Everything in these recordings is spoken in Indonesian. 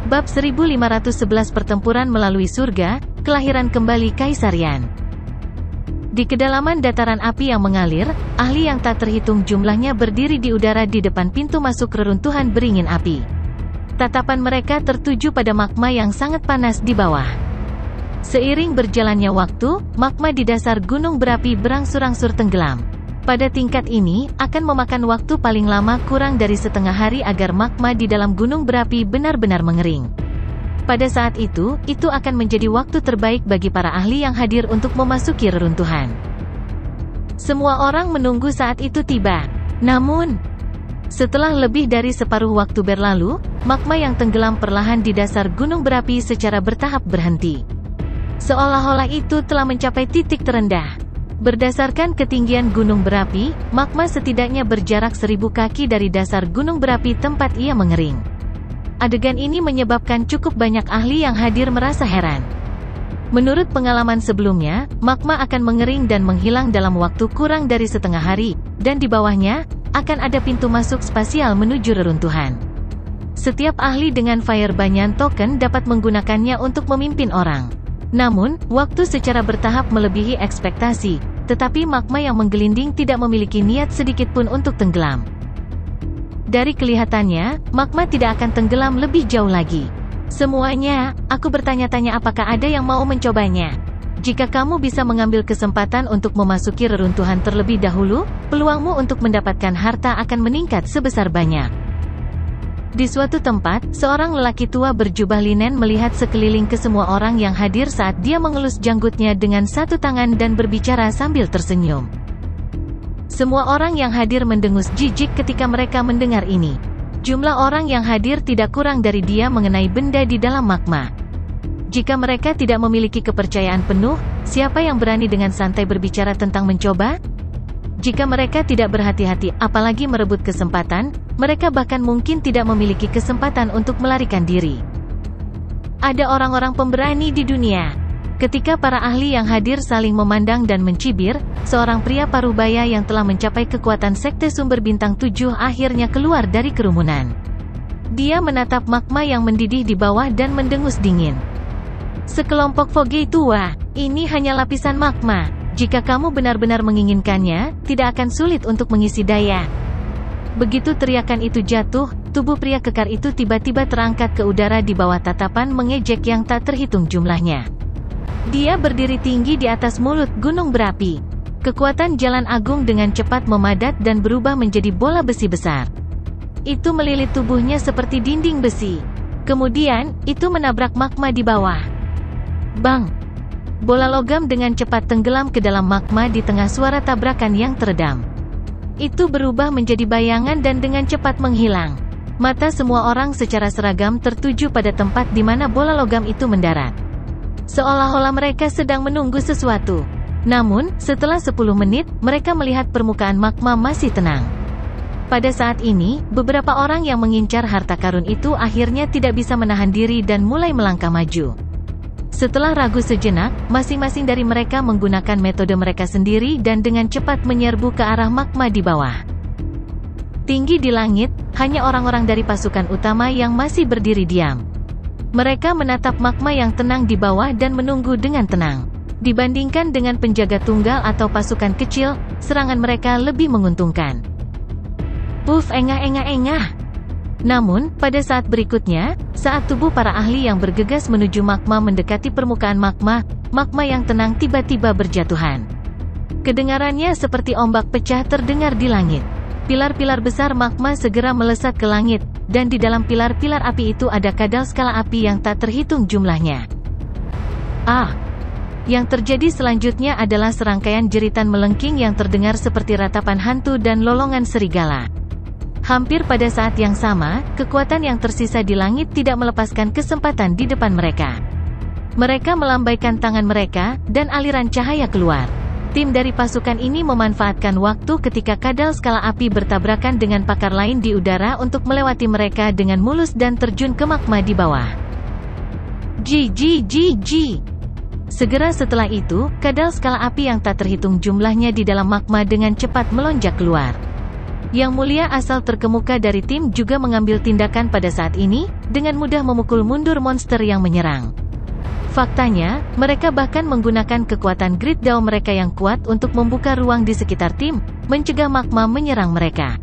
Bab 1511 Pertempuran melalui surga, kelahiran kembali Kaisarian. Di kedalaman dataran api yang mengalir, ahli yang tak terhitung jumlahnya berdiri di udara di depan pintu masuk reruntuhan beringin api. Tatapan mereka tertuju pada magma yang sangat panas di bawah. Seiring berjalannya waktu, magma di dasar gunung berapi berangsur-angsur tenggelam. Pada tingkat ini, akan memakan waktu paling lama kurang dari setengah hari agar magma di dalam gunung berapi benar-benar mengering. Pada saat itu akan menjadi waktu terbaik bagi para ahli yang hadir untuk memasuki reruntuhan. Semua orang menunggu saat itu tiba. Namun, setelah lebih dari separuh waktu berlalu, magma yang tenggelam perlahan di dasar gunung berapi secara bertahap berhenti. Seolah-olah itu telah mencapai titik terendah. Berdasarkan ketinggian gunung berapi, magma setidaknya berjarak 1000 kaki dari dasar gunung berapi tempat ia mengering. Adegan ini menyebabkan cukup banyak ahli yang hadir merasa heran. Menurut pengalaman sebelumnya, magma akan mengering dan menghilang dalam waktu kurang dari setengah hari, dan di bawahnya, akan ada pintu masuk spasial menuju reruntuhan. Setiap ahli dengan Fire Banyan Token dapat menggunakannya untuk memimpin orang. Namun, waktu secara bertahap melebihi ekspektasi, tetapi magma yang menggelinding tidak memiliki niat sedikit pun untuk tenggelam. Dari kelihatannya, magma tidak akan tenggelam lebih jauh lagi. Semuanya, aku bertanya-tanya apakah ada yang mau mencobanya. Jika kamu bisa mengambil kesempatan untuk memasuki reruntuhan terlebih dahulu, peluangmu untuk mendapatkan harta akan meningkat sebesar banyak. Di suatu tempat, seorang lelaki tua berjubah linen melihat sekeliling ke semua orang yang hadir saat dia mengelus janggutnya dengan satu tangan dan berbicara sambil tersenyum. Semua orang yang hadir mendengus jijik ketika mereka mendengar ini. Jumlah orang yang hadir tidak kurang dari dia mengenai benda di dalam magma. Jika mereka tidak memiliki kepercayaan penuh, siapa yang berani dengan santai berbicara tentang mencoba? Jika mereka tidak berhati-hati, apalagi merebut kesempatan, mereka bahkan mungkin tidak memiliki kesempatan untuk melarikan diri. Ada orang-orang pemberani di dunia. Ketika para ahli yang hadir saling memandang dan mencibir, seorang pria parubaya yang telah mencapai kekuatan sekte sumber bintang 7 akhirnya keluar dari kerumunan. Dia menatap magma yang mendidih di bawah dan mendengus dingin. Sekelompok Foge tua, ini hanya lapisan magma. Jika kamu benar-benar menginginkannya, tidak akan sulit untuk mengisi daya. Begitu teriakan itu jatuh, tubuh pria kekar itu tiba-tiba terangkat ke udara di bawah tatapan mengejek yang tak terhitung jumlahnya. Dia berdiri tinggi di atas mulut gunung berapi. Kekuatan jalan agung dengan cepat memadat dan berubah menjadi bola besi besar. Itu melilit tubuhnya seperti dinding besi. Kemudian, itu menabrak magma di bawah. Bang! Bola logam dengan cepat tenggelam ke dalam magma di tengah suara tabrakan yang teredam. Itu berubah menjadi bayangan dan dengan cepat menghilang. Mata semua orang secara seragam tertuju pada tempat di mana bola logam itu mendarat. Seolah-olah mereka sedang menunggu sesuatu. Namun, setelah 10 menit, mereka melihat permukaan magma masih tenang. Pada saat ini, beberapa orang yang mengincar harta karun itu akhirnya tidak bisa menahan diri dan mulai melangkah maju. Setelah ragu sejenak, masing-masing dari mereka menggunakan metode mereka sendiri dan dengan cepat menyerbu ke arah magma di bawah. Tinggi di langit, hanya orang-orang dari pasukan utama yang masih berdiri diam. Mereka menatap magma yang tenang di bawah dan menunggu dengan tenang. Dibandingkan dengan penjaga tunggal atau pasukan kecil, serangan mereka lebih menguntungkan. Puff, engah-engah-engah. Namun, pada saat berikutnya, saat tubuh para ahli yang bergegas menuju magma mendekati permukaan magma, magma yang tenang tiba-tiba berjatuhan. Kedengarannya seperti ombak pecah terdengar di langit. Pilar-pilar besar magma segera melesat ke langit, dan di dalam pilar-pilar api itu ada kadal skala api yang tak terhitung jumlahnya. Yang terjadi selanjutnya adalah serangkaian jeritan melengking yang terdengar seperti ratapan hantu dan lolongan serigala. Hampir pada saat yang sama, kekuatan yang tersisa di langit tidak melepaskan kesempatan di depan mereka. Mereka melambaikan tangan mereka, dan aliran cahaya keluar. Tim dari pasukan ini memanfaatkan waktu ketika kadal skala api bertabrakan dengan pakar lain di udara untuk melewati mereka dengan mulus dan terjun ke magma di bawah. Segera setelah itu, kadal skala api yang tak terhitung jumlahnya di dalam magma dengan cepat melonjak keluar. Yang Mulia asal terkemuka dari tim juga mengambil tindakan pada saat ini, dengan mudah memukul mundur monster yang menyerang. Faktanya, mereka bahkan menggunakan kekuatan Great Dao mereka yang kuat untuk membuka ruang di sekitar tim, mencegah magma menyerang mereka.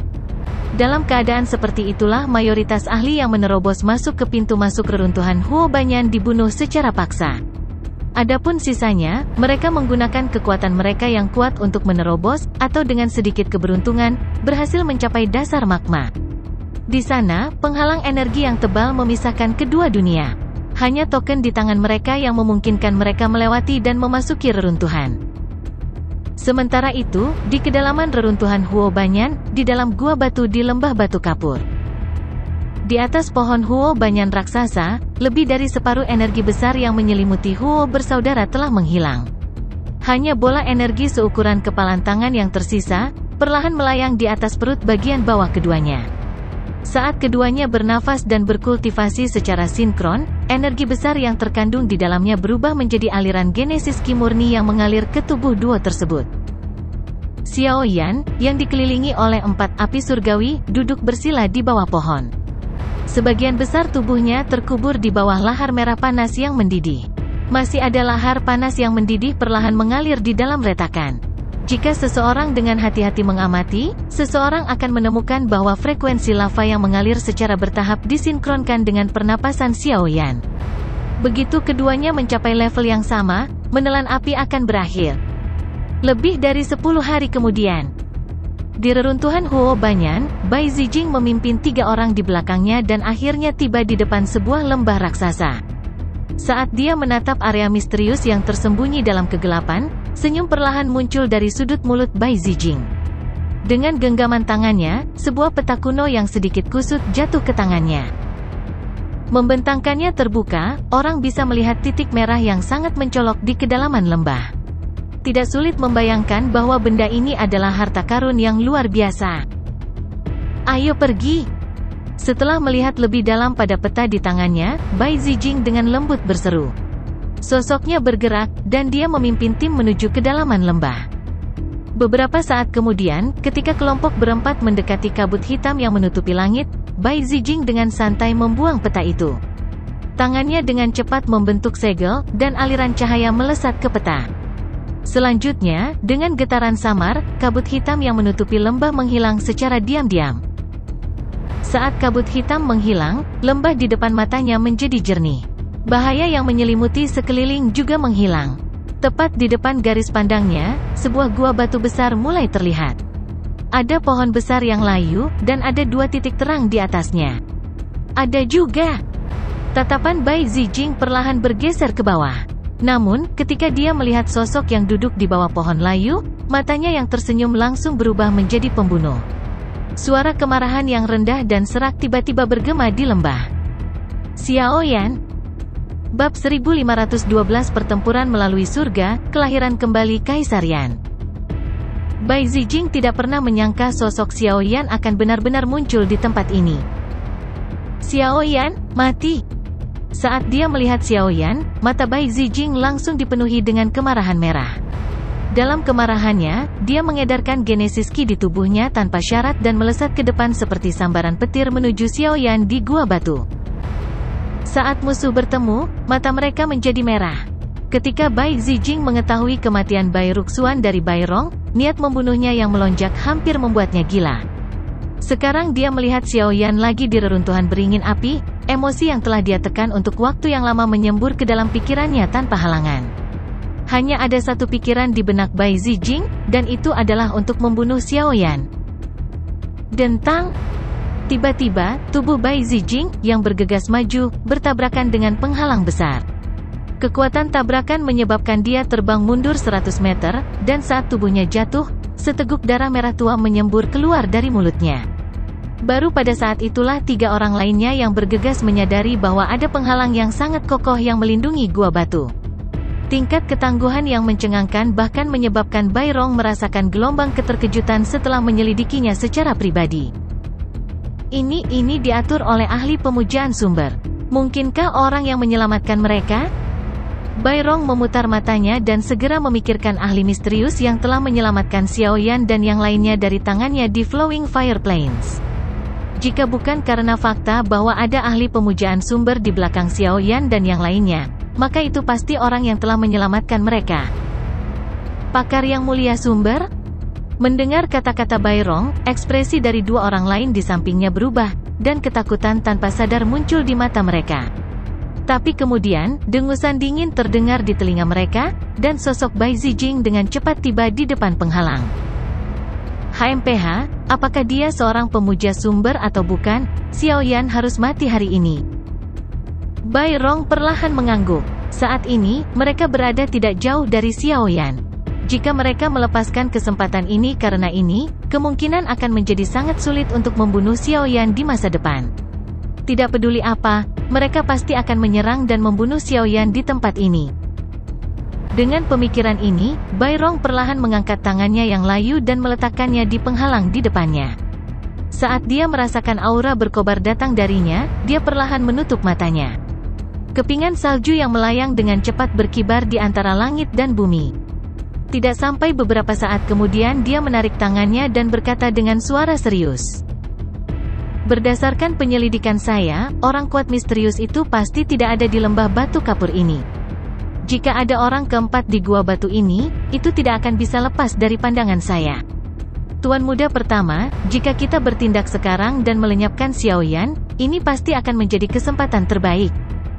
Dalam keadaan seperti itulah mayoritas ahli yang menerobos masuk ke pintu masuk reruntuhan Huo Banyan dibunuh secara paksa. Adapun sisanya, mereka menggunakan kekuatan mereka yang kuat untuk menerobos, atau dengan sedikit keberuntungan, berhasil mencapai dasar magma. Di sana, penghalang energi yang tebal memisahkan kedua dunia. Hanya token di tangan mereka yang memungkinkan mereka melewati dan memasuki reruntuhan. Sementara itu, di kedalaman reruntuhan Huo Banyan, di dalam gua batu di lembah batu kapur. Di atas pohon Huo Banyan raksasa, lebih dari separuh energi besar yang menyelimuti Huo bersaudara telah menghilang. Hanya bola energi seukuran kepalan tangan yang tersisa, perlahan melayang di atas perut bagian bawah keduanya. Saat keduanya bernafas dan berkultivasi secara sinkron, energi besar yang terkandung di dalamnya berubah menjadi aliran genesis ki murni yang mengalir ke tubuh duo tersebut. Xiao Yan, yang dikelilingi oleh 4 api surgawi, duduk bersila di bawah pohon. Sebagian besar tubuhnya terkubur di bawah lahar merah panas yang mendidih. Masih ada lahar panas yang mendidih perlahan mengalir di dalam retakan. Jika seseorang dengan hati-hati mengamati, seseorang akan menemukan bahwa frekuensi lava yang mengalir secara bertahap disinkronkan dengan pernapasan Xiao Yan. Begitu keduanya mencapai level yang sama, menelan api akan berakhir. Lebih dari 10 hari kemudian, di reruntuhan Huo Banyan, Bai Zijing memimpin 3 orang di belakangnya dan akhirnya tiba di depan sebuah lembah raksasa. Saat dia menatap area misterius yang tersembunyi dalam kegelapan, senyum perlahan muncul dari sudut mulut Bai Zijing. Dengan genggaman tangannya, sebuah peta kuno yang sedikit kusut jatuh ke tangannya. Membentangkannya terbuka, orang bisa melihat titik merah yang sangat mencolok di kedalaman lembah. Tidak sulit membayangkan bahwa benda ini adalah harta karun yang luar biasa. Ayo pergi. Setelah melihat lebih dalam pada peta di tangannya, Bai Zijing dengan lembut berseru. Sosoknya bergerak, dan dia memimpin tim menuju kedalaman lembah. Beberapa saat kemudian, ketika kelompok berempat mendekati kabut hitam yang menutupi langit, Bai Zijing dengan santai membuang peta itu. Tangannya dengan cepat membentuk segel, dan aliran cahaya melesat ke peta. Selanjutnya, dengan getaran samar, kabut hitam yang menutupi lembah menghilang secara diam-diam. Saat kabut hitam menghilang, lembah di depan matanya menjadi jernih. Bahaya yang menyelimuti sekeliling juga menghilang. Tepat di depan garis pandangnya, sebuah gua batu besar mulai terlihat. Ada pohon besar yang layu, dan ada 2 titik terang di atasnya. Ada juga. Tatapan Bai Zijing perlahan bergeser ke bawah. Namun, ketika dia melihat sosok yang duduk di bawah pohon layu, matanya yang tersenyum langsung berubah menjadi pembunuh. Suara kemarahan yang rendah dan serak tiba-tiba bergema di lembah. Xiao Yan. Bab 1512 Pertempuran melalui surga, kelahiran kembali Kaisar Yan. Bai Zijing tidak pernah menyangka sosok Xiao Yan akan benar-benar muncul di tempat ini. Xiao Yan, mati. Saat dia melihat Xiao Yan, mata Bai Zijing langsung dipenuhi dengan kemarahan merah. Dalam kemarahannya, dia mengedarkan genesis ki di tubuhnya tanpa syarat dan melesat ke depan seperti sambaran petir menuju Xiao Yan di gua batu. Saat musuh bertemu, mata mereka menjadi merah. Ketika Bai Zijing mengetahui kematian Bai Ruxuan dari Bai Rong, niat membunuhnya yang melonjak hampir membuatnya gila. Sekarang dia melihat Xiao Yan lagi di reruntuhan beringin api, emosi yang telah dia tekan untuk waktu yang lama menyembur ke dalam pikirannya tanpa halangan. Hanya ada satu pikiran di benak Bai Zijing, dan itu adalah untuk membunuh Xiao Yan. Dentang! Tiba-tiba, tubuh Bai Zijing, yang bergegas maju, bertabrakan dengan penghalang besar. Kekuatan tabrakan menyebabkan dia terbang mundur 100 meter, dan saat tubuhnya jatuh, seteguk darah merah tua menyembur keluar dari mulutnya. Baru pada saat itulah 3 orang lainnya yang bergegas menyadari bahwa ada penghalang yang sangat kokoh yang melindungi gua batu. Tingkat ketangguhan yang mencengangkan bahkan menyebabkan Bai Rong merasakan gelombang keterkejutan setelah menyelidikinya secara pribadi. Ini diatur oleh ahli pemujaan sumber. Mungkinkah orang yang menyelamatkan mereka? Bai Rong memutar matanya dan segera memikirkan ahli misterius yang telah menyelamatkan Xiao Yan dan yang lainnya dari tangannya di Flowing Fire Plains. Jika bukan karena fakta bahwa ada ahli pemujaan sumber di belakang Xiao Yan dan yang lainnya, maka itu pasti orang yang telah menyelamatkan mereka. Pakar yang mulia sumber? Mendengar kata-kata Bai Rong, ekspresi dari dua orang lain di sampingnya berubah, dan ketakutan tanpa sadar muncul di mata mereka. Tapi kemudian, dengusan dingin terdengar di telinga mereka, dan sosok Bai Zijing dengan cepat tiba di depan penghalang. HMPH, apakah dia seorang pemuja sumber atau bukan? Xiao Yan harus mati hari ini. Bai Rong perlahan mengangguk. Saat ini, mereka berada tidak jauh dari Xiao Yan. Jika mereka melepaskan kesempatan ini karena ini, kemungkinan akan menjadi sangat sulit untuk membunuh Xiao Yan di masa depan. Tidak peduli apa, mereka pasti akan menyerang dan membunuh Xiao Yan di tempat ini. Dengan pemikiran ini, Bai Rong perlahan mengangkat tangannya yang layu dan meletakkannya di penghalang di depannya. Saat dia merasakan aura berkobar datang darinya, dia perlahan menutup matanya. Kepingan salju yang melayang dengan cepat berkibar di antara langit dan bumi. Tidak sampai beberapa saat kemudian dia menarik tangannya dan berkata dengan suara serius. Berdasarkan penyelidikan saya, orang kuat misterius itu pasti tidak ada di lembah batu kapur ini. Jika ada orang keempat di gua batu ini, itu tidak akan bisa lepas dari pandangan saya. Tuan muda pertama, jika kita bertindak sekarang dan melenyapkan Xiao Yan, ini pasti akan menjadi kesempatan terbaik.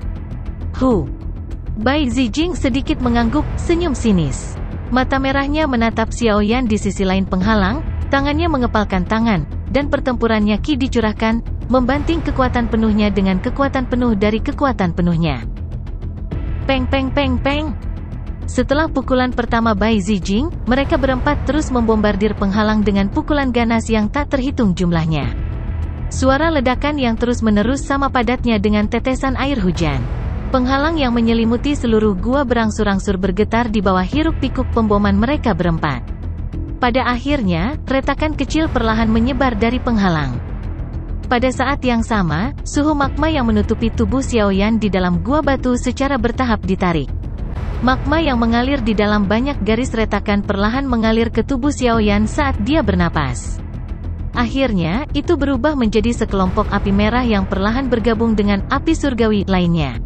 Bai Zijing sedikit mengangguk, senyum sinis. Mata merahnya menatap Xiao Yan di sisi lain penghalang, tangannya mengepalkan tangan, dan pertempurannya Qi dicurahkan, membanting kekuatan penuhnya dengan kekuatan penuh dari kekuatan penuhnya. Peng peng peng peng. Setelah pukulan pertama Bai Zijing, mereka berempat terus membombardir penghalang dengan pukulan ganas yang tak terhitung jumlahnya. Suara ledakan yang terus-menerus sama padatnya dengan tetesan air hujan. Penghalang yang menyelimuti seluruh gua berangsur-angsur bergetar di bawah hiruk-pikuk pemboman mereka berempat. Pada akhirnya, retakan kecil perlahan menyebar dari penghalang. Pada saat yang sama, suhu magma yang menutupi tubuh Xiao Yan di dalam gua batu secara bertahap ditarik. Magma yang mengalir di dalam banyak garis retakan perlahan mengalir ke tubuh Xiao Yan saat dia bernapas. Akhirnya, itu berubah menjadi sekelompok api merah yang perlahan bergabung dengan api surgawi lainnya.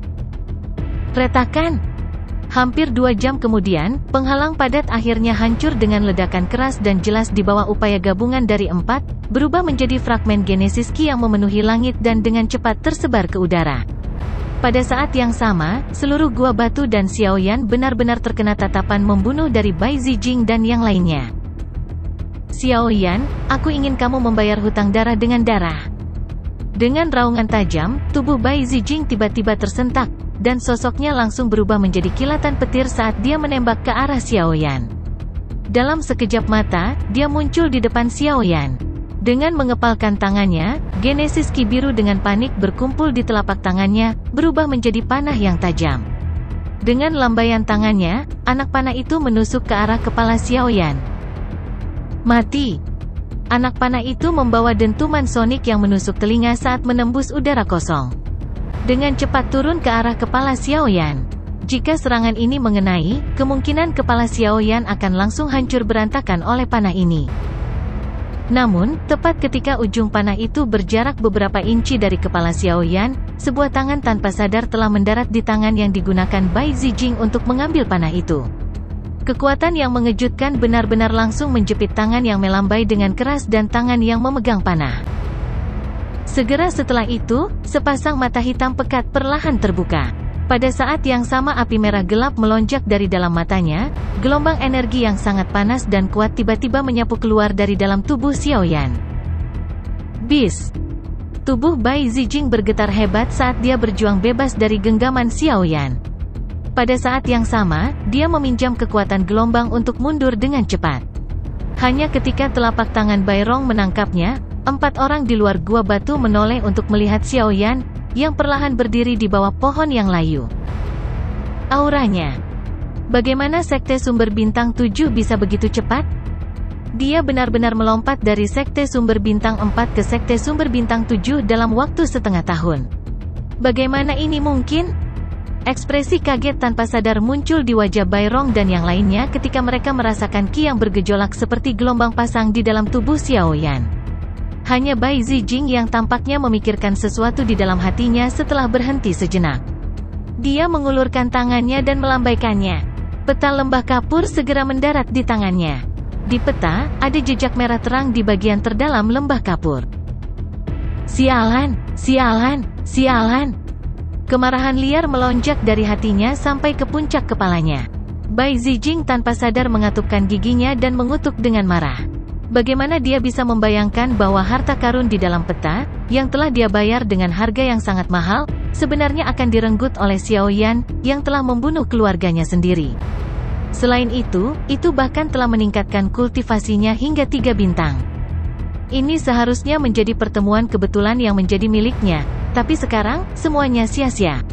Retakan. Hampir 2 jam kemudian, penghalang padat akhirnya hancur dengan ledakan keras dan jelas di bawah upaya gabungan dari 4, berubah menjadi fragmen Genesis Qi yang memenuhi langit dan dengan cepat tersebar ke udara. Pada saat yang sama, seluruh gua batu dan Xiao Yan benar-benar terkena tatapan membunuh dari Bai Zijing dan yang lainnya. Xiao Yan, aku ingin kamu membayar hutang darah dengan darah. Dengan raungan tajam, tubuh Bai Zijing tiba-tiba tersentak, dan sosoknya langsung berubah menjadi kilatan petir saat dia menembak ke arah Xiao Yan. Dalam sekejap mata, dia muncul di depan Xiao Yan. Dengan mengepalkan tangannya, Genesis Qi biru dengan panik berkumpul di telapak tangannya, berubah menjadi panah yang tajam. Dengan lambaian tangannya, anak panah itu menusuk ke arah kepala Xiao Yan. Mati! Anak panah itu membawa dentuman sonik yang menusuk telinga saat menembus udara kosong. Dengan cepat turun ke arah kepala Xiao Yan. Jika serangan ini mengenai, kemungkinan kepala Xiao Yan akan langsung hancur berantakan oleh panah ini. Namun, tepat ketika ujung panah itu berjarak beberapa inci dari kepala Xiao Yan, sebuah tangan tanpa sadar telah mendarat di tangan yang digunakan Bai Zijing untuk mengambil panah itu. Kekuatan yang mengejutkan benar-benar langsung menjepit tangan yang melambai dengan keras dan tangan yang memegang panah. Segera setelah itu, sepasang mata hitam pekat perlahan terbuka. Pada saat yang sama api merah gelap melonjak dari dalam matanya, gelombang energi yang sangat panas dan kuat tiba-tiba menyapu keluar dari dalam tubuh Xiao Yan. Bis! Tubuh Bai Zijing bergetar hebat saat dia berjuang bebas dari genggaman Xiao Yan. Pada saat yang sama, dia meminjam kekuatan gelombang untuk mundur dengan cepat. Hanya ketika telapak tangan Bai Rong menangkapnya, 4 orang di luar gua batu menoleh untuk melihat Xiao Yan, yang perlahan berdiri di bawah pohon yang layu. Auranya. Bagaimana Sekte Sumber Bintang 7 bisa begitu cepat? Dia benar-benar melompat dari Sekte Sumber Bintang 4 ke Sekte Sumber Bintang 7 dalam waktu setengah tahun. Bagaimana ini mungkin? Ekspresi kaget tanpa sadar muncul di wajah Bai Rong dan yang lainnya ketika mereka merasakan Qi yang bergejolak seperti gelombang pasang di dalam tubuh Xiao Yan. Hanya Bai Zijing yang tampaknya memikirkan sesuatu di dalam hatinya setelah berhenti sejenak. Dia mengulurkan tangannya dan melambaikannya. Peta lembah kapur segera mendarat di tangannya. Di peta, ada jejak merah terang di bagian terdalam lembah kapur. Sialan, sialan, sialan. Kemarahan liar melonjak dari hatinya sampai ke puncak kepalanya. Bai Zijing tanpa sadar mengatupkan giginya dan mengutuk dengan marah. Bagaimana dia bisa membayangkan bahwa harta karun di dalam peta, yang telah dia bayar dengan harga yang sangat mahal, sebenarnya akan direnggut oleh Xiao Yan, yang telah membunuh keluarganya sendiri. Selain itu bahkan telah meningkatkan kultivasinya hingga 3 bintang. Ini seharusnya menjadi pertemuan kebetulan yang menjadi miliknya, tapi sekarang, semuanya sia-sia.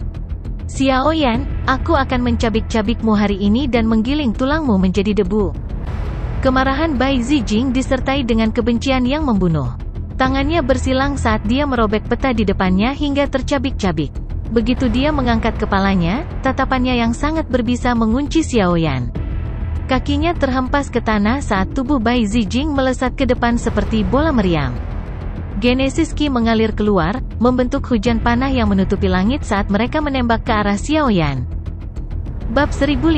Xiao Yan, aku akan mencabik-cabikmu hari ini dan menggiling tulangmu menjadi debu. Kemarahan Bai Zijing disertai dengan kebencian yang membunuh. Tangannya bersilang saat dia merobek peta di depannya hingga tercabik-cabik. Begitu dia mengangkat kepalanya, tatapannya yang sangat berbisa mengunci Xiao Yan. Kakinya terhempas ke tanah saat tubuh Bai Zijing melesat ke depan seperti bola meriam. Genesis Qi mengalir keluar, membentuk hujan panah yang menutupi langit saat mereka menembak ke arah Xiao Yan. Bab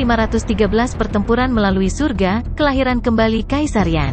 1513 Pertempuran melalui surga, kelahiran kembali Kaisar Yan.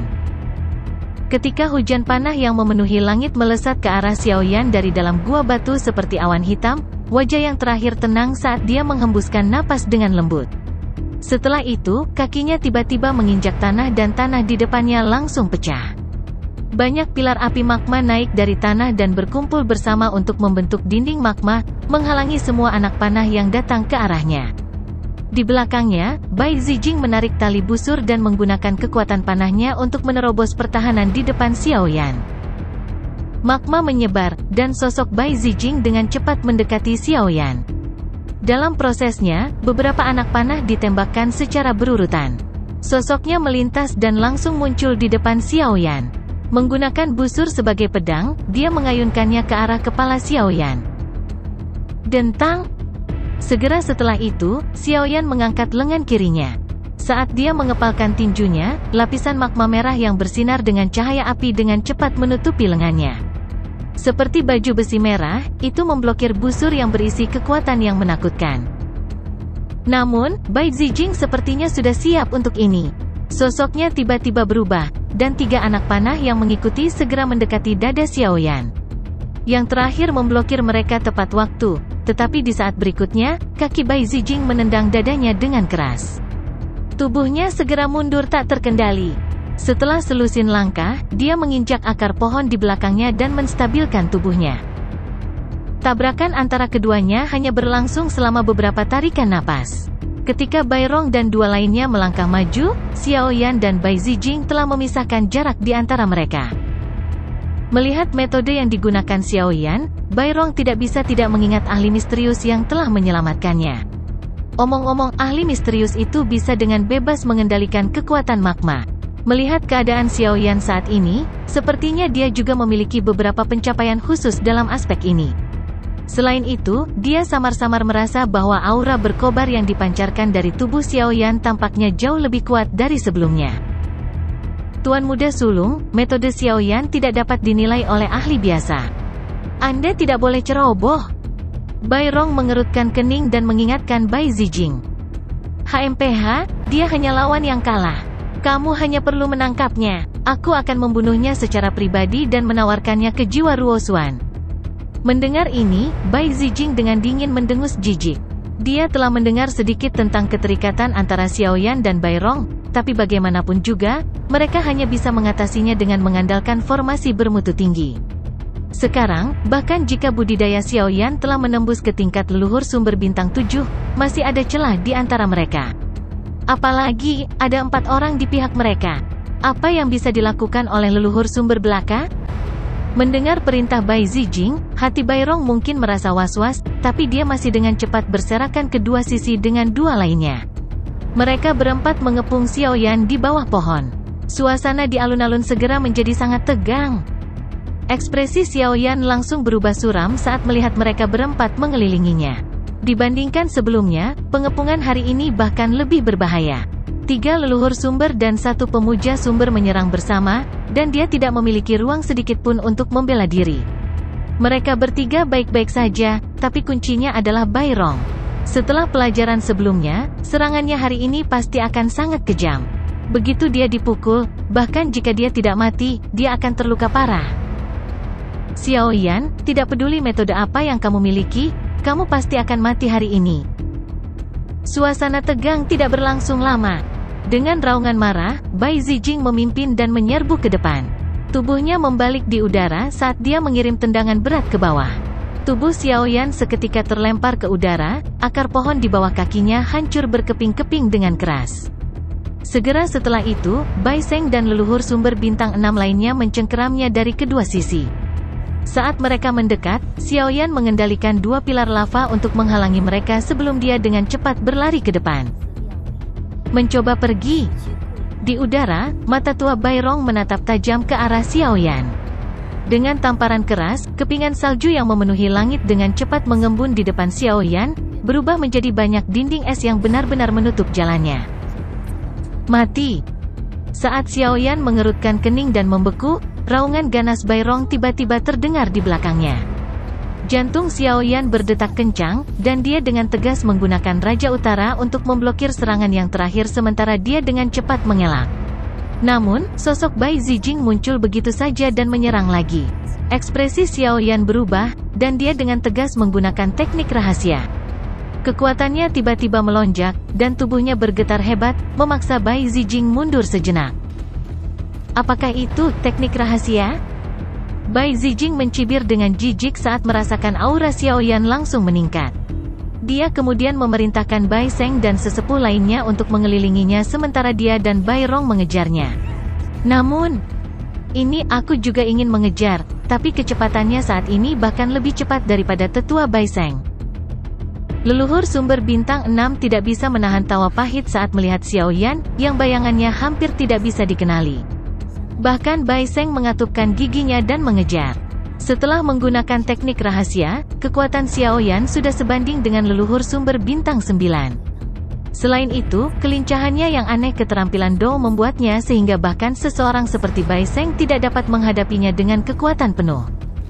Ketika hujan panah yang memenuhi langit melesat ke arah Xiao Yan dari dalam gua batu seperti awan hitam, wajah yang terakhir tenang saat dia menghembuskan napas dengan lembut. Setelah itu, kakinya tiba-tiba menginjak tanah dan tanah di depannya langsung pecah. Banyak pilar api magma naik dari tanah dan berkumpul bersama untuk membentuk dinding magma, menghalangi semua anak panah yang datang ke arahnya. Di belakangnya, Bai Zijing menarik tali busur dan menggunakan kekuatan panahnya untuk menerobos pertahanan di depan Xiao Yan. Magma menyebar, dan sosok Bai Zijing dengan cepat mendekati Xiao Yan. Dalam prosesnya, beberapa anak panah ditembakkan secara berurutan. Sosoknya melintas dan langsung muncul di depan Xiao Yan. Menggunakan busur sebagai pedang, dia mengayunkannya ke arah kepala Xiao Yan. Dentang! Segera setelah itu, Xiao Yan mengangkat lengan kirinya. Saat dia mengepalkan tinjunya, lapisan magma merah yang bersinar dengan cahaya api dengan cepat menutupi lengannya. Seperti baju besi merah, itu memblokir busur yang berisi kekuatan yang menakutkan. Namun, Bai Zijing sepertinya sudah siap untuk ini. Sosoknya tiba-tiba berubah, dan 3 anak panah yang mengikuti segera mendekati dada Xiao Yan. Yang terakhir memblokir mereka tepat waktu, tetapi di saat berikutnya, kaki Bai Zijing menendang dadanya dengan keras. Tubuhnya segera mundur tak terkendali. Setelah selusin langkah, dia menginjak akar pohon di belakangnya dan menstabilkan tubuhnya. Tabrakan antara keduanya hanya berlangsung selama beberapa tarikan napas. Ketika Bai Rong dan 2 lainnya melangkah maju, Xiao Yan dan Bai Zijing telah memisahkan jarak di antara mereka. Melihat metode yang digunakan Xiao Yan, Bai Rong tidak bisa tidak mengingat ahli misterius yang telah menyelamatkannya. Omong-omong, ahli misterius itu bisa dengan bebas mengendalikan kekuatan magma. Melihat keadaan Xiao Yan saat ini, sepertinya dia juga memiliki beberapa pencapaian khusus dalam aspek ini. Selain itu, dia samar-samar merasa bahwa aura berkobar yang dipancarkan dari tubuh Xiao Yan tampaknya jauh lebih kuat dari sebelumnya. Tuan Muda Sulung, metode Xiao Yan tidak dapat dinilai oleh ahli biasa. Anda tidak boleh ceroboh. Bai Rong mengerutkan kening dan mengingatkan Bai Zijing. HMPH, dia hanya lawan yang kalah. Kamu hanya perlu menangkapnya. Aku akan membunuhnya secara pribadi dan menawarkannya ke jiwa Ruosuan. Mendengar ini, Bai Zijing dengan dingin mendengus jijik. Dia telah mendengar sedikit tentang keterikatan antara Xiao Yan dan Bai Rong, tapi bagaimanapun juga, mereka hanya bisa mengatasinya dengan mengandalkan formasi bermutu tinggi. Sekarang, bahkan jika budidaya Xiao Yan telah menembus ke tingkat leluhur sumber bintang 7, masih ada celah di antara mereka. Apalagi, ada 4 orang di pihak mereka. Apa yang bisa dilakukan oleh leluhur sumber belaka? Mendengar perintah Bai Zijing, hati Bai Rong mungkin merasa was-was, tapi dia masih dengan cepat berserakan ke 2 sisi dengan 2 lainnya. Mereka berempat mengepung Xiao Yan di bawah pohon. Suasana di alun-alun segera menjadi sangat tegang. Ekspresi Xiao Yan langsung berubah suram saat melihat mereka berempat mengelilinginya. Dibandingkan sebelumnya, pengepungan hari ini bahkan lebih berbahaya. 3 leluhur sumber dan 1 pemuja sumber menyerang bersama, dan dia tidak memiliki ruang sedikit pun untuk membela diri. Mereka bertiga baik-baik saja, tapi kuncinya adalah Bai Rong. Setelah pelajaran sebelumnya, serangannya hari ini pasti akan sangat kejam. Begitu dia dipukul, bahkan jika dia tidak mati, dia akan terluka parah. Xiao Yan, tidak peduli metode apa yang kamu miliki, kamu pasti akan mati hari ini. Suasana tegang tidak berlangsung lama. Dengan raungan marah, Bai Zijing memimpin dan menyerbu ke depan. Tubuhnya membalik di udara saat dia mengirim tendangan berat ke bawah. Tubuh Xiao Yan seketika terlempar ke udara, akar pohon di bawah kakinya hancur berkeping-keping dengan keras. Segera setelah itu, Bai Seng dan leluhur sumber bintang 6 lainnya mencengkeramnya dari kedua sisi. Saat mereka mendekat, Xiao Yan mengendalikan 2 pilar lava untuk menghalangi mereka sebelum dia dengan cepat berlari ke depan. Mencoba pergi. Di udara, mata tua Bai Rong menatap tajam ke arah Xiao Yan. Dengan tamparan keras, kepingan salju yang memenuhi langit dengan cepat mengembun di depan Xiao Yan, berubah menjadi banyak dinding es yang benar-benar menutup jalannya. Mati. Saat Xiao Yan mengerutkan kening dan membeku, raungan ganas Bai Rong tiba-tiba terdengar di belakangnya. Jantung Xiao Yan berdetak kencang, dan dia dengan tegas menggunakan Raja Utara untuk memblokir serangan yang terakhir sementara dia dengan cepat mengelak. Namun, sosok Bai Zijing muncul begitu saja dan menyerang lagi. Ekspresi Xiao Yan berubah, dan dia dengan tegas menggunakan teknik rahasia. Kekuatannya tiba-tiba melonjak, dan tubuhnya bergetar hebat, memaksa Bai Zijing mundur sejenak. Apakah itu teknik rahasia? Bai Zijing mencibir dengan jijik saat merasakan aura Xiao Yan langsung meningkat. Dia kemudian memerintahkan Bai Seng dan sesepuh lainnya untuk mengelilinginya sementara dia dan Bai Rong mengejarnya. Namun, ini aku juga ingin mengejar, tapi kecepatannya saat ini bahkan lebih cepat daripada tetua Bai Seng. Leluhur sumber bintang 6 tidak bisa menahan tawa pahit saat melihat Xiao Yan, yang bayangannya hampir tidak bisa dikenali. Bahkan Bai Seng mengatupkan giginya dan mengejar. Setelah menggunakan teknik rahasia, kekuatan Xiao Yan sudah sebanding dengan leluhur sumber bintang 9. Selain itu, kelincahannya yang aneh keterampilan Do membuatnya sehingga bahkan seseorang seperti Bai Seng tidak dapat menghadapinya dengan kekuatan penuh.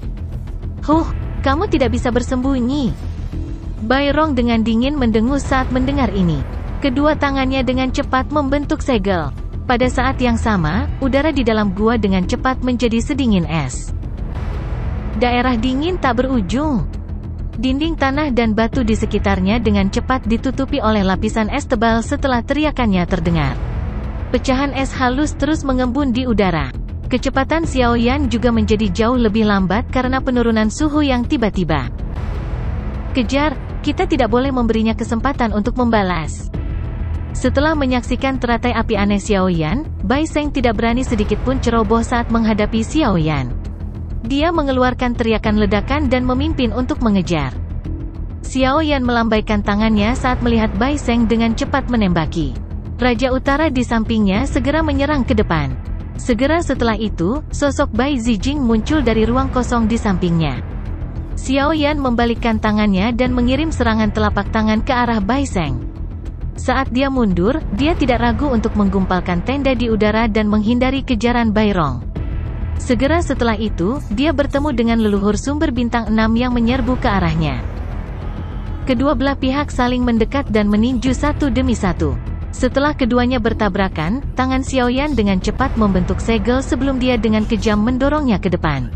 Kamu tidak bisa bersembunyi. Bai Rong dengan dingin mendengus saat mendengar ini. Kedua tangannya dengan cepat membentuk segel. Pada saat yang sama, udara di dalam gua dengan cepat menjadi sedingin es. Daerah dingin tak berujung. Dinding tanah dan batu di sekitarnya dengan cepat ditutupi oleh lapisan es tebal setelah teriakannya terdengar. Pecahan es halus terus mengembun di udara. Kecepatan Xiao Yan juga menjadi jauh lebih lambat karena penurunan suhu yang tiba-tiba. Kejar, kita tidak boleh memberinya kesempatan untuk membalas. Setelah menyaksikan teratai api aneh Xiao Yan, Bai Seng tidak berani sedikit pun ceroboh saat menghadapi Xiao Yan. Dia mengeluarkan teriakan ledakan dan memimpin untuk mengejar. Xiao Yan melambaikan tangannya saat melihat Bai Seng dengan cepat menembaki. Raja Utara di sampingnya segera menyerang ke depan. Segera setelah itu, sosok Bai Zijing muncul dari ruang kosong di sampingnya. Xiao Yan membalikkan tangannya dan mengirim serangan telapak tangan ke arah Bai Seng. Saat dia mundur, dia tidak ragu untuk menggumpalkan tenda di udara dan menghindari kejaran Bai Rong. Segera setelah itu, dia bertemu dengan leluhur sumber bintang 6 yang menyerbu ke arahnya. Kedua belah pihak saling mendekat dan meninju satu demi satu. Setelah keduanya bertabrakan, tangan Xiao Yan dengan cepat membentuk segel sebelum dia dengan kejam mendorongnya ke depan.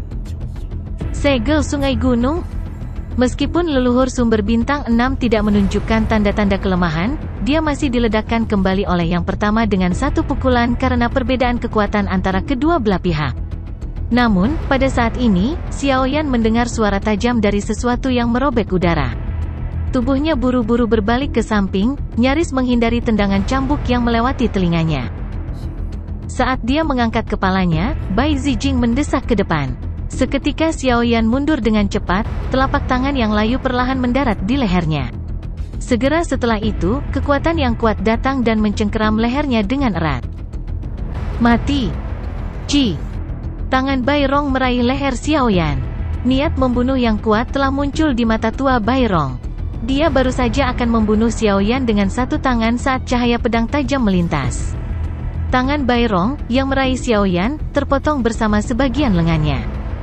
Segel sungai gunung? Meskipun leluhur sumber bintang 6 tidak menunjukkan tanda-tanda kelemahan, dia masih diledakkan kembali oleh yang pertama dengan satu pukulan karena perbedaan kekuatan antara kedua belah pihak. Namun, pada saat ini, Xiao Yan mendengar suara tajam dari sesuatu yang merobek udara. Tubuhnya buru-buru berbalik ke samping, nyaris menghindari tendangan cambuk yang melewati telinganya. Saat dia mengangkat kepalanya, Bai Zijing mendesak ke depan. Seketika Xiao Yan mundur dengan cepat, telapak tangan yang layu perlahan mendarat di lehernya. Segera setelah itu, kekuatan yang kuat datang dan mencengkeram lehernya dengan erat. Mati. Ci. Tangan Bai Rong meraih leher Xiao Yan. Niat membunuh yang kuat telah muncul di mata tua Bai Rong. Dia baru saja akan membunuh Xiaoyan dengan satu tangan saat cahaya pedang tajam melintas. Tangan Bai Rong, yang meraih Xiaoyan, terpotong bersama sebagian lengannya.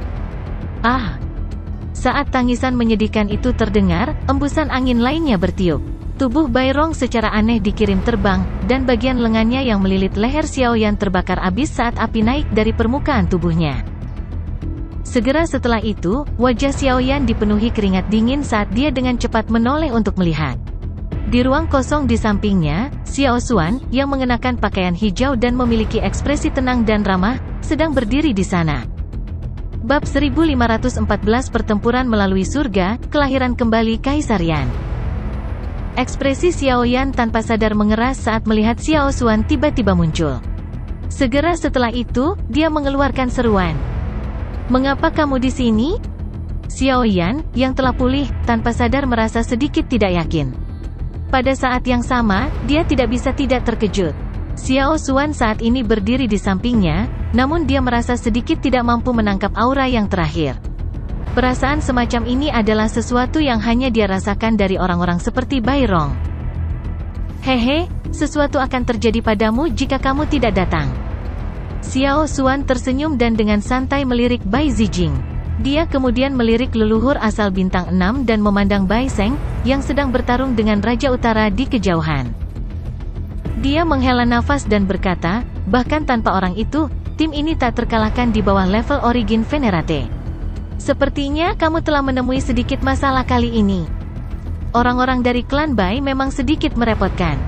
Ah! Saat tangisan menyedihkan itu terdengar, embusan angin lainnya bertiup. Tubuh Bai Rong secara aneh dikirim terbang, dan bagian lengannya yang melilit leher Xiaoyan terbakar abis saat api naik dari permukaan tubuhnya. Segera setelah itu, wajah Xiaoyan dipenuhi keringat dingin saat dia dengan cepat menoleh untuk melihat. Di ruang kosong di sampingnya, Xiao Xuan, yang mengenakan pakaian hijau dan memiliki ekspresi tenang dan ramah, sedang berdiri di sana. Bab 1514 Pertempuran Melalui Surga, Kelahiran Kembali Kaisar Yan. Ekspresi Xiaoyan tanpa sadar mengeras saat melihat Xiao Xuan tiba-tiba muncul. Segera setelah itu, dia mengeluarkan seruan. "Mengapa kamu di sini?" Xiaoyan, yang telah pulih, tanpa sadar merasa sedikit tidak yakin. Pada saat yang sama, dia tidak bisa tidak terkejut. Xiao Xuan saat ini berdiri di sampingnya, namun dia merasa sedikit tidak mampu menangkap aura yang terakhir. Perasaan semacam ini adalah sesuatu yang hanya dia rasakan dari orang-orang seperti Bai Rong. "Hehe, sesuatu akan terjadi padamu jika kamu tidak datang." Xiao Xuan tersenyum dan dengan santai melirik Bai Zijing. Dia kemudian melirik leluhur asal bintang 6 dan memandang Bai Seng, yang sedang bertarung dengan Raja Utara di kejauhan. Dia menghela nafas dan berkata, "Bahkan tanpa orang itu, tim ini tak terkalahkan di bawah level Origin Venerate. Sepertinya kamu telah menemui sedikit masalah kali ini. Orang-orang dari klan Bai memang sedikit merepotkan."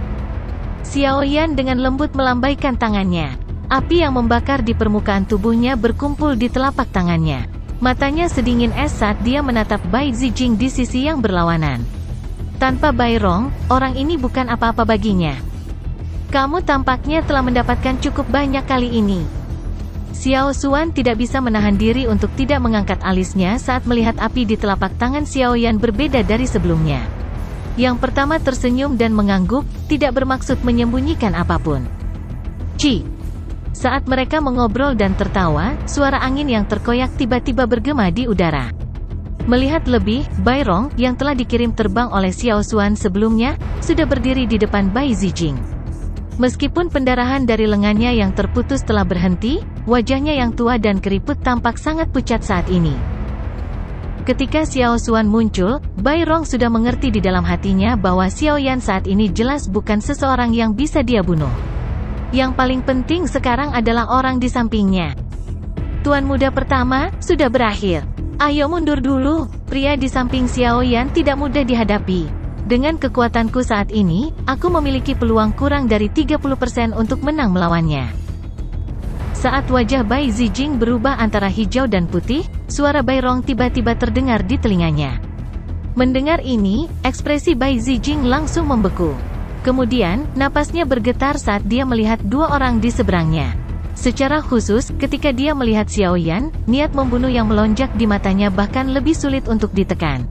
Xiaoyan dengan lembut melambaikan tangannya. Api yang membakar di permukaan tubuhnya berkumpul di telapak tangannya. Matanya sedingin es saat dia menatap Bai Zijing di sisi yang berlawanan. Tanpa Bai Rong, orang ini bukan apa-apa baginya. "Kamu tampaknya telah mendapatkan cukup banyak kali ini." Xiao Xuan tidak bisa menahan diri untuk tidak mengangkat alisnya saat melihat api di telapak tangan Xiaoyan berbeda dari sebelumnya. Yang pertama tersenyum dan mengangguk, tidak bermaksud menyembunyikan apapun. "Ci." Saat mereka mengobrol dan tertawa, suara angin yang terkoyak tiba-tiba bergema di udara. Melihat lebih, Bai Rong, yang telah dikirim terbang oleh Xiao Xuan sebelumnya, sudah berdiri di depan Bai Zijing. Meskipun pendarahan dari lengannya yang terputus telah berhenti, wajahnya yang tua dan keriput tampak sangat pucat saat ini. Ketika Xiao Xuan muncul, Bai Rong sudah mengerti di dalam hatinya bahwa Xiaoyan saat ini jelas bukan seseorang yang bisa dia bunuh. Yang paling penting sekarang adalah orang di sampingnya. "Tuan muda pertama, sudah berakhir. Ayo mundur dulu." Pria di samping Xiaoyan tidak mudah dihadapi. "Dengan kekuatanku saat ini, aku memiliki peluang kurang dari 30% untuk menang melawannya." Saat wajah Bai Zijing berubah antara hijau dan putih, suara Bai Rong tiba-tiba terdengar di telinganya. Mendengar ini, ekspresi Bai Zijing langsung membeku. Kemudian, napasnya bergetar saat dia melihat dua orang di seberangnya. Secara khusus, ketika dia melihat Xiaoyan, niat membunuh yang melonjak di matanya bahkan lebih sulit untuk ditekan.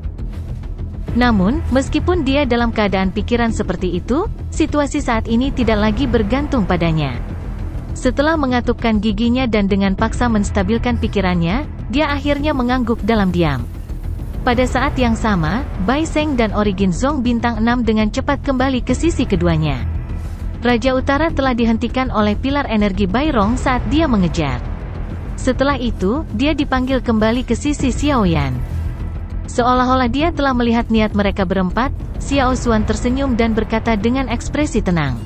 Namun, meskipun dia dalam keadaan pikiran seperti itu, situasi saat ini tidak lagi bergantung padanya. Setelah mengatupkan giginya dan dengan paksa menstabilkan pikirannya, dia akhirnya mengangguk dalam diam. Pada saat yang sama, Bai Seng dan Origin Zong bintang 6 dengan cepat kembali ke sisi keduanya. Raja Utara telah dihentikan oleh pilar energi Bai Rong saat dia mengejar. Setelah itu, dia dipanggil kembali ke sisi Xiaoyan. Seolah-olah dia telah melihat niat mereka berempat, Xiao Xuan tersenyum dan berkata dengan ekspresi tenang.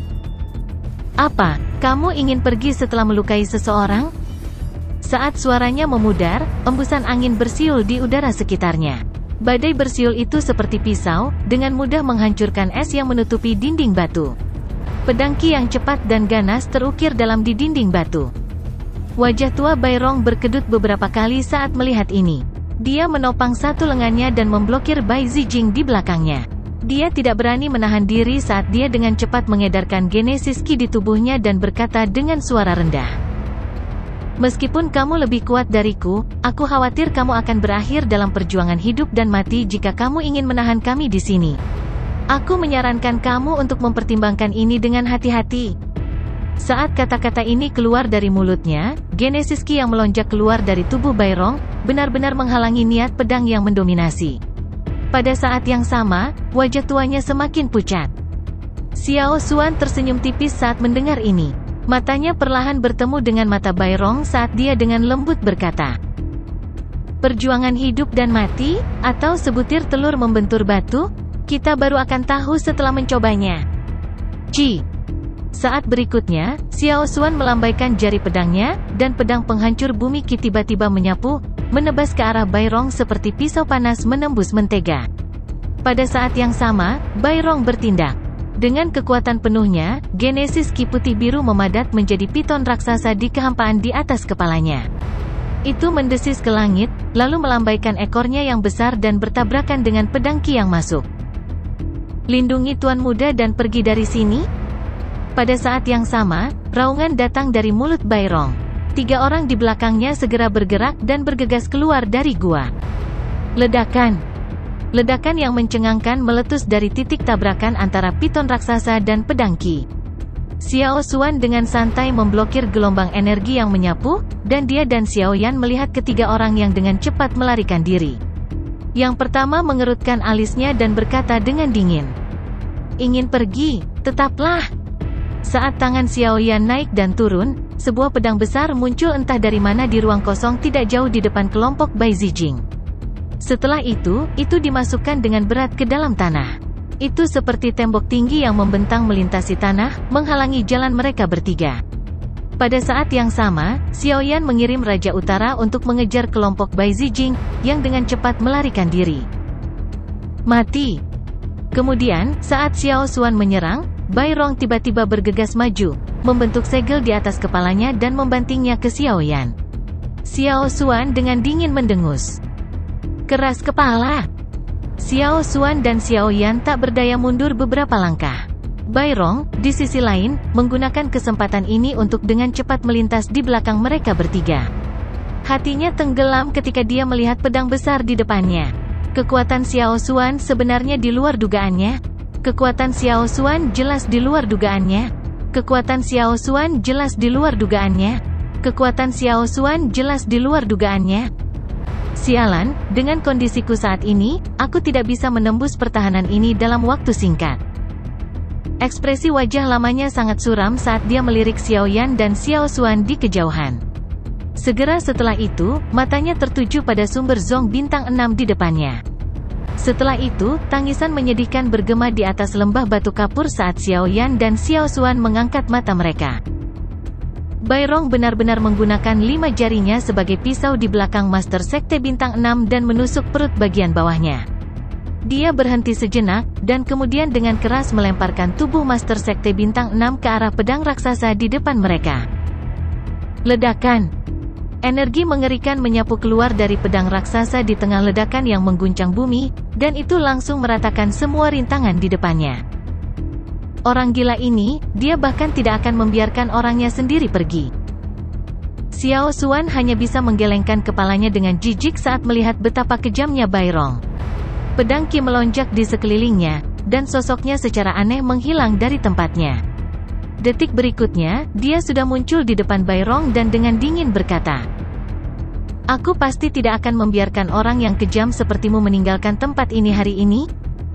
"Apa, kamu ingin pergi setelah melukai seseorang?" Saat suaranya memudar, embusan angin bersiul di udara sekitarnya. Badai bersiul itu seperti pisau, dengan mudah menghancurkan es yang menutupi dinding batu. Pedang Qi yang cepat dan ganas terukir dalam di dinding batu. Wajah tua Bai Rong berkedut beberapa kali saat melihat ini. Dia menopang satu lengannya dan memblokir Bai Zijing di belakangnya. Dia tidak berani menahan diri saat dia dengan cepat mengedarkan Genesis Qi di tubuhnya dan berkata dengan suara rendah. "Meskipun kamu lebih kuat dariku, aku khawatir kamu akan berakhir dalam perjuangan hidup dan mati jika kamu ingin menahan kami di sini. Aku menyarankan kamu untuk mempertimbangkan ini dengan hati-hati." Saat kata-kata ini keluar dari mulutnya, Genesis Qi yang melonjak keluar dari tubuh Bai Rong, benar-benar menghalangi niat pedang yang mendominasi. Pada saat yang sama, wajah tuanya semakin pucat. Xiao Xuan tersenyum tipis saat mendengar ini. Matanya perlahan bertemu dengan mata Bai Rong saat dia dengan lembut berkata, "Perjuangan hidup dan mati, atau sebutir telur membentur batu, kita baru akan tahu setelah mencobanya." Ci. Saat berikutnya, Xiao Xuan melambaikan jari pedangnya, dan pedang penghancur bumi Qi tiba-tiba menyapu, menebas ke arah Bai Rong seperti pisau panas menembus mentega. Pada saat yang sama, Bai Rong bertindak. Dengan kekuatan penuhnya, Genesis Qi putih biru memadat menjadi piton raksasa di kehampaan di atas kepalanya. Itu mendesis ke langit, lalu melambaikan ekornya yang besar dan bertabrakan dengan pedang Qi yang masuk. "Lindungi Tuan Muda dan pergi dari sini." Pada saat yang sama, raungan datang dari mulut Bai Rong. 3 orang di belakangnya segera bergerak dan bergegas keluar dari gua. Ledakan. Ledakan yang mencengangkan meletus dari titik tabrakan antara piton raksasa dan pedang Qi. Xiao Xuan dengan santai memblokir gelombang energi yang menyapu, dan dia dan Xiao Yan melihat ketiga orang yang dengan cepat melarikan diri. Yang pertama mengerutkan alisnya dan berkata dengan dingin, "Ingin pergi, tetaplah." Saat tangan Xiao Yan naik dan turun, sebuah pedang besar muncul entah dari mana di ruang kosong tidak jauh di depan kelompok Bai Zijing. Setelah itu dimasukkan dengan berat ke dalam tanah. Itu seperti tembok tinggi yang membentang melintasi tanah, menghalangi jalan mereka bertiga. Pada saat yang sama, Xiao Yan mengirim Raja Utara untuk mengejar kelompok Bai Zijing, yang dengan cepat melarikan diri. Mati. Kemudian, saat Xiao Xuan menyerang, Bai Rong tiba-tiba bergegas maju, membentuk segel di atas kepalanya dan membantingnya ke Xiao Yan. Xiao Xuan dengan dingin mendengus. "Keras kepala." Xiao Xuan dan Xiao Yan tak berdaya mundur beberapa langkah. Bai Rong, di sisi lain, menggunakan kesempatan ini untuk dengan cepat melintas di belakang mereka bertiga. Hatinya tenggelam ketika dia melihat pedang besar di depannya. Kekuatan Xiao Xuan sebenarnya di luar dugaannya. Kekuatan Xiao Xuan jelas di luar dugaannya. Kekuatan Xiao Xuan jelas di luar dugaannya. Kekuatan Xiao Xuan jelas di luar dugaannya. Sialan, dengan kondisiku saat ini, aku tidak bisa menembus pertahanan ini dalam waktu singkat. Ekspresi wajah lamanya sangat suram saat dia melirik Xiao Yan dan Xiao Xuan di kejauhan. Segera setelah itu, matanya tertuju pada sumber Zong bintang 6 di depannya. Setelah itu, tangisan menyedihkan bergema di atas lembah batu kapur saat Xiao Yan dan Xiao Xuan mengangkat mata mereka. Bai Rong benar-benar menggunakan 5 jarinya sebagai pisau di belakang Master Sekte Bintang 6 dan menusuk perut bagian bawahnya. Dia berhenti sejenak, dan kemudian dengan keras melemparkan tubuh Master Sekte Bintang 6 ke arah pedang raksasa di depan mereka. Ledakan. Energi mengerikan menyapu keluar dari pedang raksasa di tengah ledakan yang mengguncang bumi, dan itu langsung meratakan semua rintangan di depannya. Orang gila ini, dia bahkan tidak akan membiarkan orangnya sendiri pergi. Xiao Xuan hanya bisa menggelengkan kepalanya dengan jijik saat melihat betapa kejamnya Bai Rong. Pedang Qi melonjak di sekelilingnya, dan sosoknya secara aneh menghilang dari tempatnya. Detik berikutnya, dia sudah muncul di depan Bai Rong dan dengan dingin berkata, "Aku pasti tidak akan membiarkan orang yang kejam sepertimu meninggalkan tempat ini hari ini."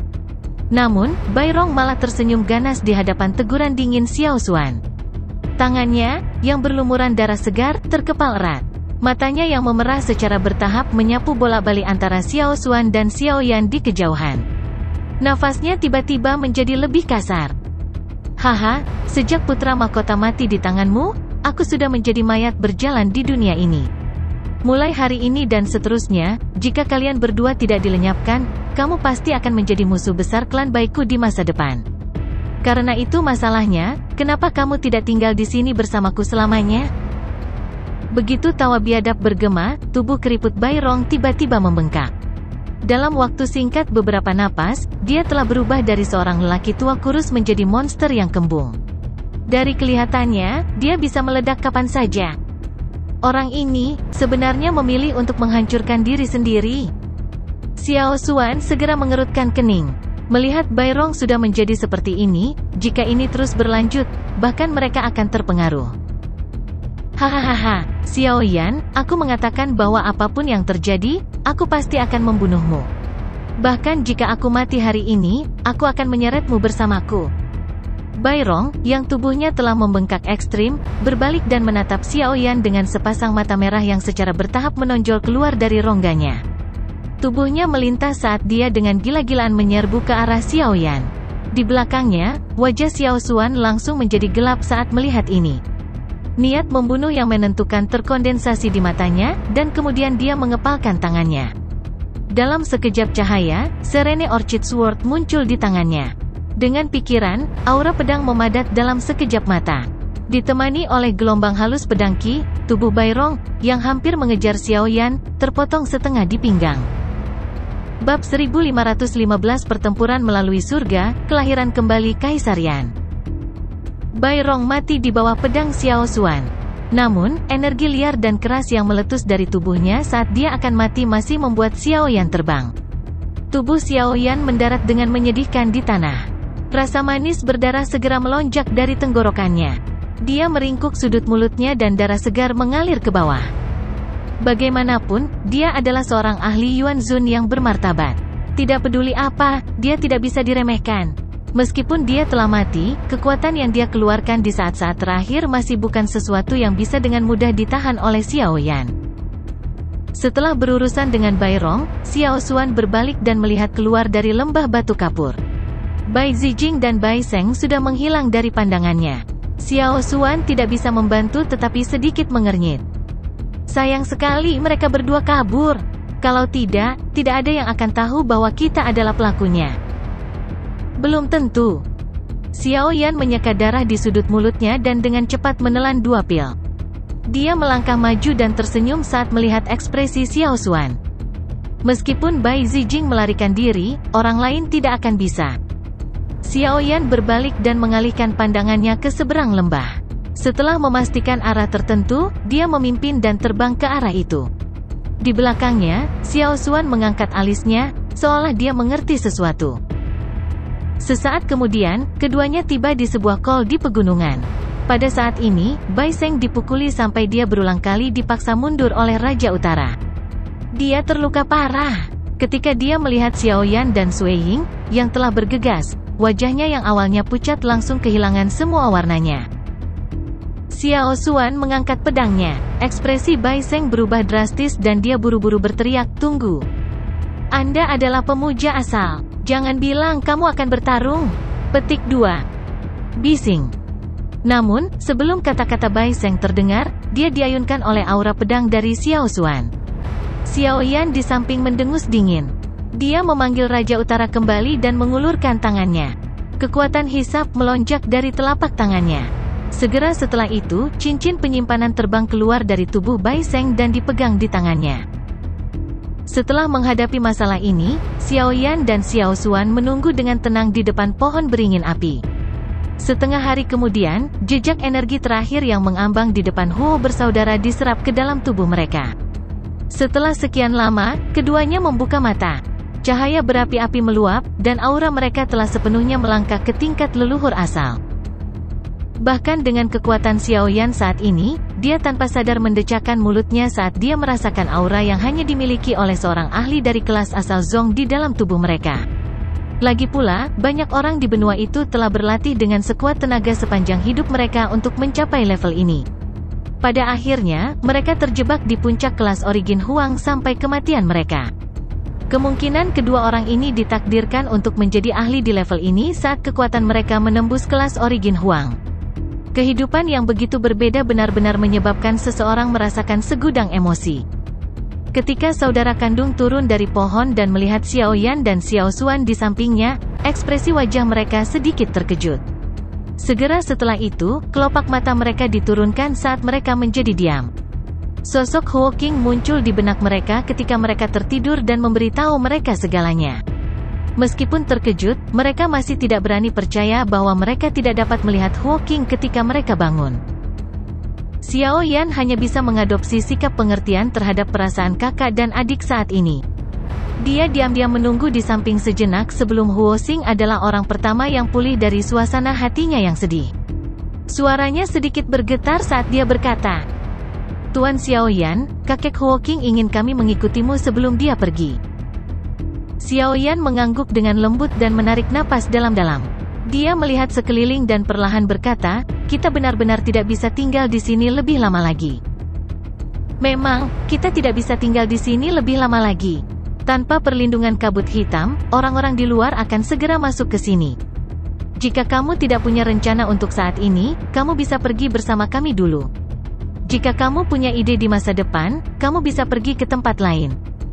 Namun, Bai Rong malah tersenyum ganas di hadapan teguran dingin Xiao Xuan. Tangannya, yang berlumuran darah segar, terkepal erat. Matanya yang memerah secara bertahap menyapu bolak-balik antara Xiao Xuan dan Xiao Yan di kejauhan. Nafasnya tiba-tiba menjadi lebih kasar. "Haha, sejak putra mahkota mati di tanganmu, aku sudah menjadi mayat berjalan di dunia ini. Mulai hari ini dan seterusnya, jika kalian berdua tidak dilenyapkan, kamu pasti akan menjadi musuh besar klan Baiku di masa depan. Karena itu masalahnya, kenapa kamu tidak tinggal di sini bersamaku selamanya?" Begitu tawa biadab bergema, tubuh keriput Bai Rong tiba-tiba membengkak. Dalam waktu singkat beberapa napas, dia telah berubah dari seorang lelaki tua kurus menjadi monster yang kembung. Dari kelihatannya, dia bisa meledak kapan saja. Orang ini, sebenarnya memilih untuk menghancurkan diri sendiri. Xiao Xuan segera mengerutkan kening. Melihat Bai Rong sudah menjadi seperti ini, jika ini terus berlanjut, bahkan mereka akan terpengaruh. "Hahaha, Xiao Yan, aku mengatakan bahwa apapun yang terjadi, aku pasti akan membunuhmu. Bahkan jika aku mati hari ini, aku akan menyeretmu bersamaku. Bai Rong, yang tubuhnya telah membengkak ekstrim, berbalik dan menatap Xiao Yan dengan sepasang mata merah yang secara bertahap menonjol keluar dari rongganya. Tubuhnya melintas saat dia dengan gila-gilaan menyerbu ke arah Xiao Yan. Di belakangnya, wajah Xiao Xuan langsung menjadi gelap saat melihat ini. Niat membunuh yang menentukan terkondensasi di matanya, dan kemudian dia mengepalkan tangannya. Dalam sekejap cahaya, Serene Orchid Sword muncul di tangannya. Dengan pikiran, aura pedang memadat dalam sekejap mata. Ditemani oleh gelombang halus pedang Qi, tubuh Bai Rong, yang hampir mengejar Xiao Yan, terpotong setengah di pinggang. Bab 1515 Pertempuran melalui surga, kelahiran kembali Kaisar Yan. Bai Rong mati di bawah pedang Xiao Xuan. Namun, energi liar dan keras yang meletus dari tubuhnya saat dia akan mati masih membuat Xiao Yan terbang. Tubuh Xiao Yan mendarat dengan menyedihkan di tanah. Rasa manis berdarah segera melonjak dari tenggorokannya. Dia meringkuk sudut mulutnya dan darah segar mengalir ke bawah. Bagaimanapun, dia adalah seorang ahli Yuan Zun yang bermartabat. Tidak peduli apa, dia tidak bisa diremehkan. Meskipun dia telah mati, kekuatan yang dia keluarkan di saat-saat terakhir masih bukan sesuatu yang bisa dengan mudah ditahan oleh Xiao Yan. Setelah berurusan dengan Bai Rong, Xiao Xuan berbalik dan melihat keluar dari lembah batu kapur. Bai Zijing dan Bai Seng sudah menghilang dari pandangannya. Xiao Xuan tidak bisa membantu tetapi sedikit mengernyit. Sayang sekali mereka berdua kabur. Kalau tidak ada yang akan tahu bahwa kita adalah pelakunya. Belum tentu. Xiao Yan menyeka darah di sudut mulutnya dan dengan cepat menelan 2 pil. Dia melangkah maju dan tersenyum saat melihat ekspresi Xiao Xuan. Meskipun Bai Zijing melarikan diri, orang lain tidak akan bisa. Xiao Yan berbalik dan mengalihkan pandangannya ke seberang lembah. Setelah memastikan arah tertentu, dia memimpin dan terbang ke arah itu. Di belakangnya, Xiao Xuan mengangkat alisnya, seolah dia mengerti sesuatu. Sesaat kemudian, keduanya tiba di sebuah kol di pegunungan. Pada saat ini, Bai Seng dipukuli sampai dia berulang kali dipaksa mundur oleh Raja Utara. Dia terluka parah. Ketika dia melihat Xiao Yan dan Sui Ying, yang telah bergegas, wajahnya yang awalnya pucat langsung kehilangan semua warnanya. Xiao Xuan mengangkat pedangnya. Ekspresi Bai Seng berubah drastis dan dia buru-buru berteriak, "Tunggu. Anda adalah pemuja asal. Jangan bilang kamu akan bertarung." Petik 2. Bising. Namun, sebelum kata-kata Bai Seng terdengar, dia diayunkan oleh aura pedang dari Xiao Xuan. Xiao Yan di samping mendengus dingin. Dia memanggil Raja Utara kembali dan mengulurkan tangannya. Kekuatan hisap melonjak dari telapak tangannya. Segera setelah itu, cincin penyimpanan terbang keluar dari tubuh Bai Seng dan dipegang di tangannya. Setelah menghadapi masalah ini, Xiao Yan dan Xiao Xuan menunggu dengan tenang di depan pohon beringin api. Setengah hari kemudian, jejak energi terakhir yang mengambang di depan Huo bersaudara diserap ke dalam tubuh mereka. Setelah sekian lama, keduanya membuka mata. Cahaya berapi-api meluap, dan aura mereka telah sepenuhnya melangkah ke tingkat leluhur asal. Bahkan dengan kekuatan Xiao Yan saat ini, dia tanpa sadar mendecakkan mulutnya saat dia merasakan aura yang hanya dimiliki oleh seorang ahli dari kelas asal Zong di dalam tubuh mereka. Lagi pula, banyak orang di benua itu telah berlatih dengan sekuat tenaga sepanjang hidup mereka untuk mencapai level ini. Pada akhirnya, mereka terjebak di puncak kelas Origin Huang sampai kematian mereka. Kemungkinan kedua orang ini ditakdirkan untuk menjadi ahli di level ini saat kekuatan mereka menembus kelas Origin Huang. Kehidupan yang begitu berbeda benar-benar menyebabkan seseorang merasakan segudang emosi. Ketika saudara kandung turun dari pohon dan melihat Xiao Yan dan Xiao Xuan di sampingnya, ekspresi wajah mereka sedikit terkejut. Segera setelah itu, kelopak mata mereka diturunkan saat mereka menjadi diam. Sosok Huo King muncul di benak mereka ketika mereka tertidur dan memberitahu mereka segalanya. Meskipun terkejut, mereka masih tidak berani percaya bahwa mereka tidak dapat melihat Huo King ketika mereka bangun. Xiao Yan hanya bisa mengadopsi sikap pengertian terhadap perasaan kakak dan adik saat ini. Dia diam-diam menunggu di samping sejenak sebelum Huo Xing adalah orang pertama yang pulih dari suasana hatinya yang sedih. Suaranya sedikit bergetar saat dia berkata, "Tuan Xiao Yan, kakek Huo King ingin kami mengikutimu sebelum dia pergi." Xiaoyan mengangguk dengan lembut dan menarik napas dalam-dalam. Dia melihat sekeliling dan perlahan berkata, kita benar-benar tidak bisa tinggal di sini lebih lama lagi. Memang, kita tidak bisa tinggal di sini lebih lama lagi. Tanpa perlindungan kabut hitam, orang-orang di luar akan segera masuk ke sini. Jika kamu tidak punya rencana untuk saat ini, kamu bisa pergi bersama kami dulu. Jika kamu punya ide di masa depan, kamu bisa pergi ke tempat lain.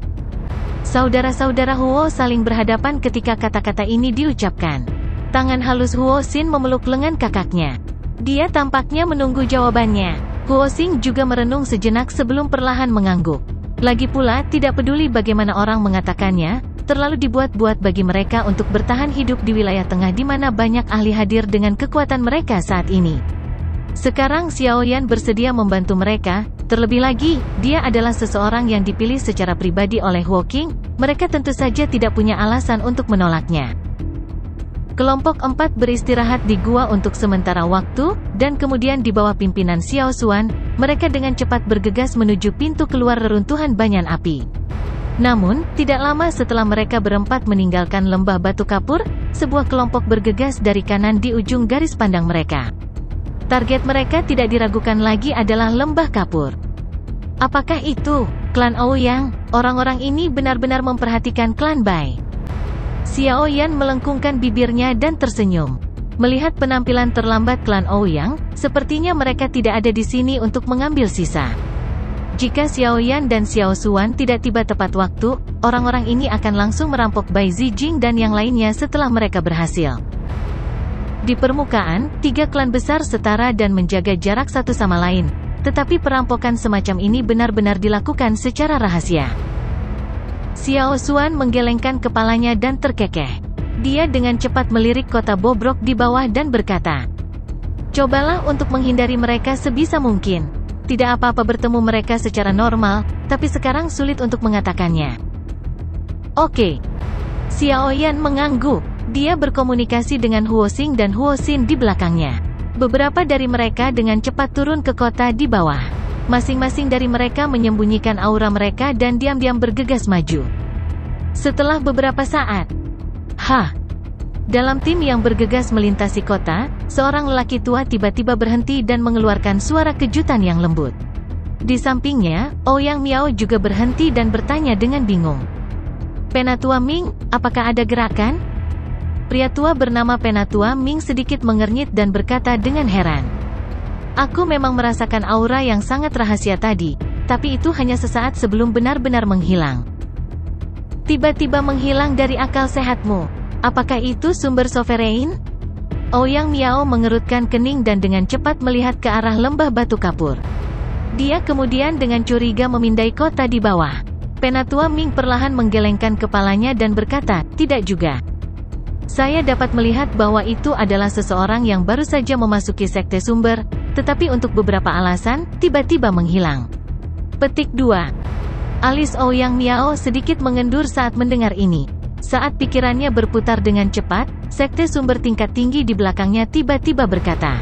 Saudara-saudara Huo saling berhadapan ketika kata-kata ini diucapkan. Tangan halus Huo Xin memeluk lengan kakaknya. Dia tampaknya menunggu jawabannya. Huo Xin juga merenung sejenak sebelum perlahan mengangguk. Lagi pula, tidak peduli bagaimana orang mengatakannya, terlalu dibuat-buat bagi mereka untuk bertahan hidup di wilayah tengah di mana banyak ahli hadir dengan kekuatan mereka saat ini. Sekarang Xiaoyan bersedia membantu mereka, terlebih lagi, dia adalah seseorang yang dipilih secara pribadi oleh Huo Qing, mereka tentu saja tidak punya alasan untuk menolaknya. Kelompok 4 beristirahat di gua untuk sementara waktu, dan kemudian di bawah pimpinan Xiao Xuan, mereka dengan cepat bergegas menuju pintu keluar reruntuhan banyan api. Namun, tidak lama setelah mereka berempat meninggalkan lembah batu kapur, sebuah kelompok bergegas dari kanan di ujung garis pandang mereka. Target mereka tidak diragukan lagi adalah lembah kapur. Apakah itu klan Ouyang? Orang-orang ini benar-benar memperhatikan klan Bai. Xiaoyan melengkungkan bibirnya dan tersenyum. Melihat penampilan terlambat klan Ouyang, sepertinya mereka tidak ada di sini untuk mengambil sisa. Jika Xiaoyan dan Xiao Xuan tidak tiba tepat waktu, orang-orang ini akan langsung merampok Bai Zijing dan yang lainnya setelah mereka berhasil. Di permukaan, 3 klan besar setara dan menjaga jarak satu sama lain, tetapi perampokan semacam ini benar-benar dilakukan secara rahasia. Xiao Xuan menggelengkan kepalanya dan terkekeh. Dia dengan cepat melirik kota bobrok di bawah dan berkata, cobalah untuk menghindari mereka sebisa mungkin. Tidak apa-apa bertemu mereka secara normal, tapi sekarang sulit untuk mengatakannya. Oke. Xiaoyan mengangguk. Dia berkomunikasi dengan Huo Xing dan Huo Xin di belakangnya. Beberapa dari mereka dengan cepat turun ke kota di bawah. Masing-masing dari mereka menyembunyikan aura mereka dan diam-diam bergegas maju. Setelah beberapa saat, dalam tim yang bergegas melintasi kota, seorang lelaki tua tiba-tiba berhenti dan mengeluarkan suara kejutan yang lembut. Di sampingnya, Ouyang Miao juga berhenti dan bertanya dengan bingung. Penatua Ming, apakah ada gerakan? Pria tua bernama Penatua Ming sedikit mengernyit dan berkata dengan heran. Aku memang merasakan aura yang sangat rahasia tadi, tapi itu hanya sesaat sebelum benar-benar menghilang. Tiba-tiba menghilang dari akal sehatmu. Apakah itu sumber sovereign? Ouyang Miao mengerutkan kening dan dengan cepat melihat ke arah lembah batu kapur. Dia kemudian dengan curiga memindai kota di bawah. Penatua Ming perlahan menggelengkan kepalanya dan berkata, tidak juga. Saya dapat melihat bahwa itu adalah seseorang yang baru saja memasuki sekte sumber, tetapi untuk beberapa alasan, tiba-tiba menghilang. Petik 2. Alis Ouyang Miao sedikit mengendur saat mendengar ini. Saat pikirannya berputar dengan cepat, sekte sumber tingkat tinggi di belakangnya tiba-tiba berkata.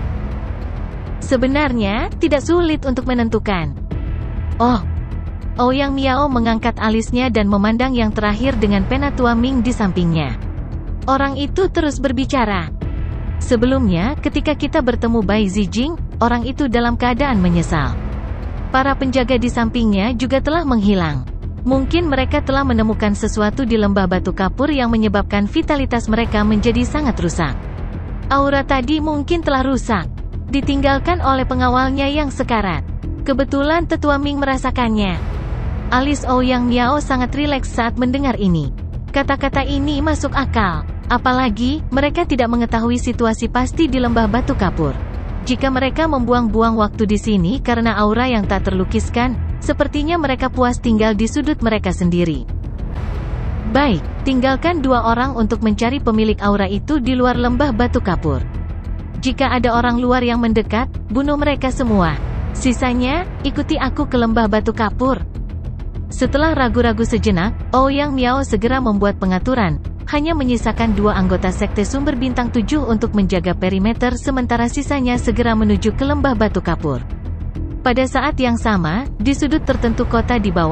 Sebenarnya, tidak sulit untuk menentukan. Oh. Ouyang Miao mengangkat alisnya dan memandang yang terakhir dengan Penatua Ming di sampingnya. Orang itu terus berbicara. Sebelumnya, ketika kita bertemu Bai Zijing, orang itu dalam keadaan menyesal. Para penjaga di sampingnya juga telah menghilang. Mungkin mereka telah menemukan sesuatu di lembah batu kapur yang menyebabkan vitalitas mereka menjadi sangat rusak. Aura tadi mungkin telah rusak, ditinggalkan oleh pengawalnya yang sekarat. Kebetulan Tetua Ming merasakannya. Alis Ouyang Miao sangat rileks saat mendengar ini. Kata-kata ini masuk akal. Apalagi, mereka tidak mengetahui situasi pasti di lembah batu kapur. Jika mereka membuang-buang waktu di sini karena aura yang tak terlukiskan, sepertinya mereka puas tinggal di sudut mereka sendiri. Baik, tinggalkan 2 orang untuk mencari pemilik aura itu di luar lembah batu kapur. Jika ada orang luar yang mendekat, bunuh mereka semua. Sisanya, ikuti aku ke lembah batu kapur. Setelah ragu-ragu sejenak, Ouyang Miao segera membuat pengaturan. Hanya menyisakan 2 anggota sekte sumber bintang 7 untuk menjaga perimeter sementara sisanya segera menuju ke lembah batu kapur. Pada saat yang sama, di sudut tertentu kota di bawah,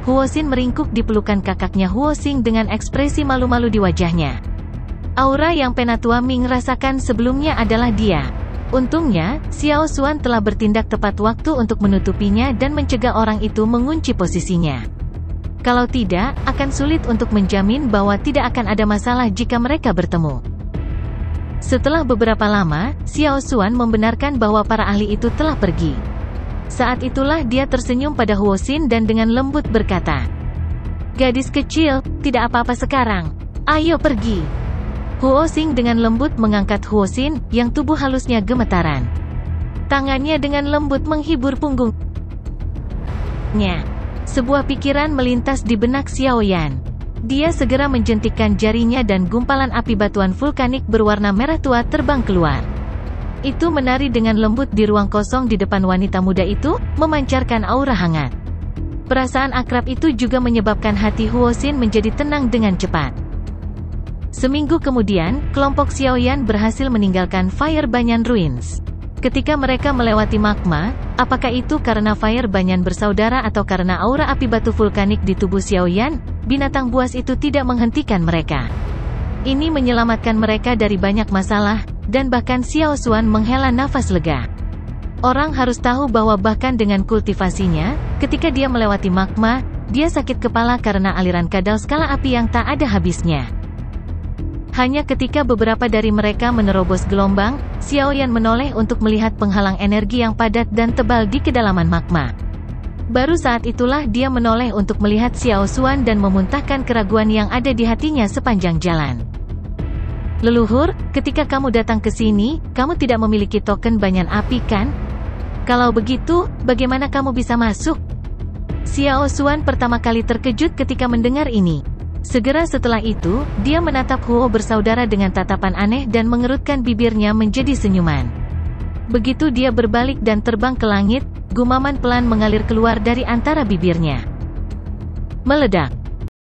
Huoxin meringkuk di pelukan kakaknya Huoxing dengan ekspresi malu-malu di wajahnya. Aura yang Penatua Ming rasakan sebelumnya adalah dia. Untungnya, Xiao Xuan telah bertindak tepat waktu untuk menutupinya dan mencegah orang itu mengunci posisinya. Kalau tidak, akan sulit untuk menjamin bahwa tidak akan ada masalah jika mereka bertemu. Setelah beberapa lama, Xiao Xuan membenarkan bahwa para ahli itu telah pergi. Saat itulah dia tersenyum pada Huoxin dan dengan lembut berkata, "Gadis kecil, tidak apa-apa sekarang. Ayo pergi." Huoxing dengan lembut mengangkat Huoxin, yang tubuh halusnya gemetaran. Tangannya dengan lembut menghibur punggungnya. Sebuah pikiran melintas di benak Xiaoyan. Dia segera menjentikkan jarinya dan gumpalan api batuan vulkanik berwarna merah tua terbang keluar. Itu menari dengan lembut di ruang kosong di depan wanita muda itu, memancarkan aura hangat. Perasaan akrab itu juga menyebabkan hati Huoxin menjadi tenang dengan cepat. Seminggu kemudian, kelompok Xiaoyan berhasil meninggalkan Fire Banyan Ruins. Ketika mereka melewati magma, apakah itu karena Fire Banyan bersaudara atau karena aura api batu vulkanik di tubuh Xiaoyan, binatang buas itu tidak menghentikan mereka. Ini menyelamatkan mereka dari banyak masalah, dan bahkan Xiao Xuan menghela nafas lega. Orang harus tahu bahwa bahkan dengan kultivasinya, ketika dia melewati magma, dia sakit kepala karena aliran kadal skala api yang tak ada habisnya. Hanya ketika beberapa dari mereka menerobos gelombang, Xiaoyan menoleh untuk melihat penghalang energi yang padat dan tebal di kedalaman magma. Baru saat itulah dia menoleh untuk melihat Xiao Xuan dan memuntahkan keraguan yang ada di hatinya sepanjang jalan. "Leluhur, ketika kamu datang ke sini, kamu tidak memiliki token banyan api kan? Kalau begitu, bagaimana kamu bisa masuk?" Xiao Xuan pertama kali terkejut ketika mendengar ini. Segera setelah itu, dia menatap Huo bersaudara dengan tatapan aneh dan mengerutkan bibirnya menjadi senyuman. Begitu dia berbalik dan terbang ke langit, gumaman pelan mengalir keluar dari antara bibirnya. Meledak.